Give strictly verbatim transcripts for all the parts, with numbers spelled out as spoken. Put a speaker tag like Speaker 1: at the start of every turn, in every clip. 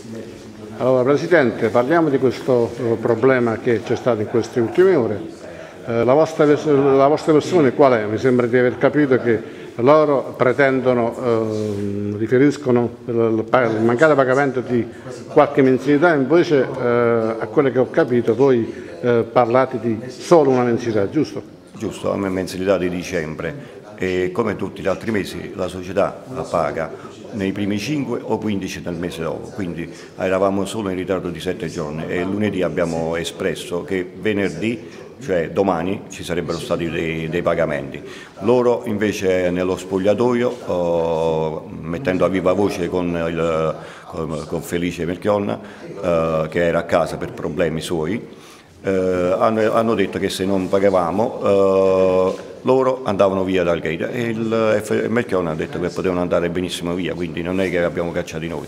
Speaker 1: Allora, Presidente, parliamo di questo problema che c'è stato in queste ultime ore. Eh, la, vostra, la vostra versione qual è? Mi sembra di aver capito che loro pretendono, eh, riferiscono il, il mancato pagamento di qualche mensilità, invece eh, a quello che ho capito voi eh, parlate di solo una mensilità, giusto?
Speaker 2: Giusto, a me mensilità di dicembre e come tutti gli altri mesi la società la paga nei primi cinque o quindici del mese dopo, quindi eravamo solo in ritardo di sette giorni e lunedì abbiamo espresso che venerdì, cioè domani, ci sarebbero stati dei, dei pagamenti. Loro invece nello spogliatoio, oh, mettendo a viva voce con, il, con, con Felice Melchionna, eh, che era a casa per problemi suoi, eh, hanno, hanno detto che se non pagavamo eh, loro andavano via dal gate e il Melchionna ha detto che potevano andare benissimo via, quindi non è che abbiamo cacciati noi.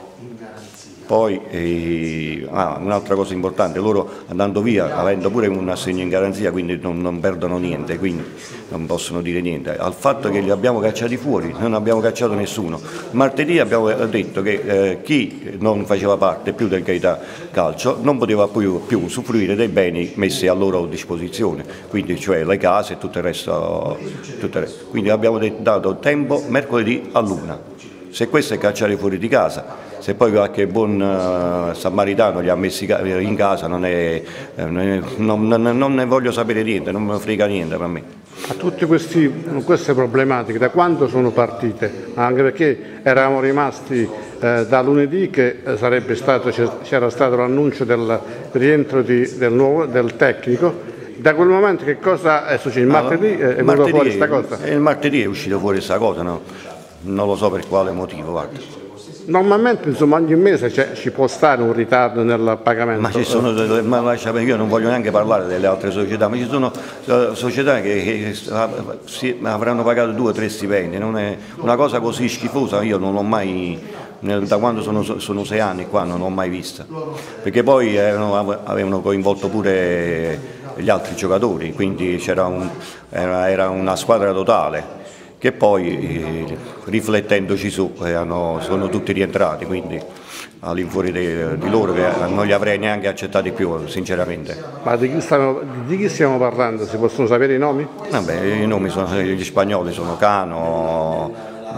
Speaker 2: Poi eh, ah, un'altra cosa importante, loro andando via, avendo pure un assegno in garanzia, quindi non, non perdono niente, quindi non possono dire niente. Al fatto che li abbiamo cacciati fuori, non abbiamo cacciato nessuno. Martedì abbiamo detto che eh, chi non faceva parte più del Gaeta Calcio non poteva più, più usufruire dei beni messi a loro disposizione, quindi cioè le case e tutto il resto. Tutto il resto. Quindi abbiamo dato tempo mercoledì all'una. Se questo è cacciare fuori di casa, se poi qualche buon uh, samaritano li ha messi in casa non, è, eh, non, non, non ne voglio sapere niente, non mi frega niente per me.
Speaker 1: A tutte questi, queste problematiche da quando sono partite? Anche perché eravamo rimasti eh, da lunedì che sarebbe stato, c'era stato l'annuncio del rientro di, del, nuovo, del tecnico. Da quel momento che cosa è successo? Il martedì è venuto
Speaker 2: martedì,
Speaker 1: fuori questa cosa?
Speaker 2: Il martedì è uscito fuori questa cosa, no? Non lo so per quale motivo, guarda.
Speaker 1: Normalmente insomma ogni mese ci può stare un ritardo nel pagamento.
Speaker 2: Ma ci sono, ma lascia, io non voglio neanche parlare delle altre società, ma ci sono uh, società che, che uh, si, avranno pagato due o tre stipendi, non è una cosa così schifosa, io non l'ho mai, nel, da quando sono, sono sei anni qua non l'ho mai vista, perché poi erano, avevano coinvolto pure gli altri giocatori, quindi c'era un, era, era una squadra totale. Che poi eh, riflettendoci su eh, hanno, sono tutti rientrati, quindi all'infuori di loro che non li avrei neanche accettati più sinceramente.
Speaker 1: Ma di chi, stiamo, di chi stiamo parlando? Si possono sapere i nomi?
Speaker 2: Vabbè, i nomi sono gli spagnoli, sono Cano,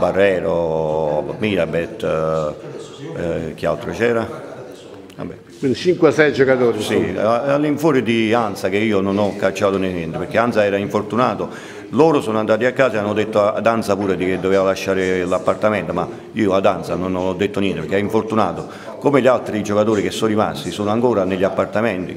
Speaker 2: Barrero, Mirabet, eh, chi altro c'era? Vabbè.
Speaker 1: Quindi cinque sei giocatori?
Speaker 2: Sì, all'infuori di Anza che io non ho cacciato niente perché Anza era infortunato. Loro sono andati a casa e hanno detto ad Anza pure che doveva lasciare l'appartamento, ma io ad Anza non ho detto niente perché è infortunato. Come gli altri giocatori che sono rimasti, sono ancora negli appartamenti,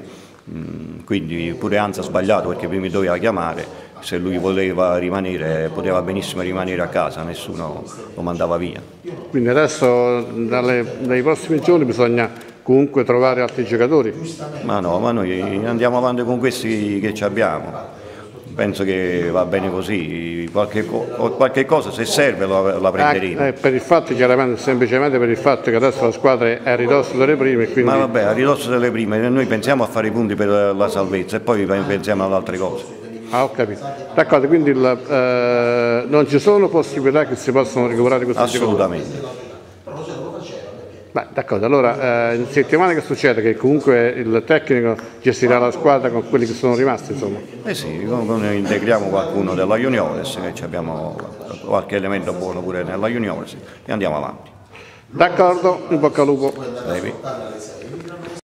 Speaker 2: quindi pure Anza ha sbagliato perché prima doveva chiamare, se lui voleva rimanere poteva benissimo rimanere a casa, nessuno lo mandava via.
Speaker 1: Quindi adesso dalle, dai prossimi giorni bisogna comunque trovare altri giocatori?
Speaker 2: Ma no, ma noi andiamo avanti con questi che abbiamo. Penso che va bene così, qualche, qualche cosa se serve la, la prenderemo.
Speaker 1: Eh, per il fatto, chiaramente, semplicemente per il fatto che adesso la squadra è a ridosso delle prime. Quindi...
Speaker 2: Ma vabbè, a ridosso delle prime, noi pensiamo a fare i punti per la salvezza e poi pensiamo ad altre cose.
Speaker 1: Ah, ho capito. D'accordo, quindi il, eh, non ci sono possibilità che si possano recuperare questi giocatori?
Speaker 2: Assolutamente.
Speaker 1: D'accordo, allora eh, in settimana che succede? Che comunque il tecnico gestirà la squadra con quelli che sono rimasti, insomma?
Speaker 2: Eh sì, noi integriamo qualcuno della Juniores, che abbiamo qualche elemento buono pure nella Juniores e andiamo avanti.
Speaker 1: D'accordo, in bocca al lupo.
Speaker 2: Devi.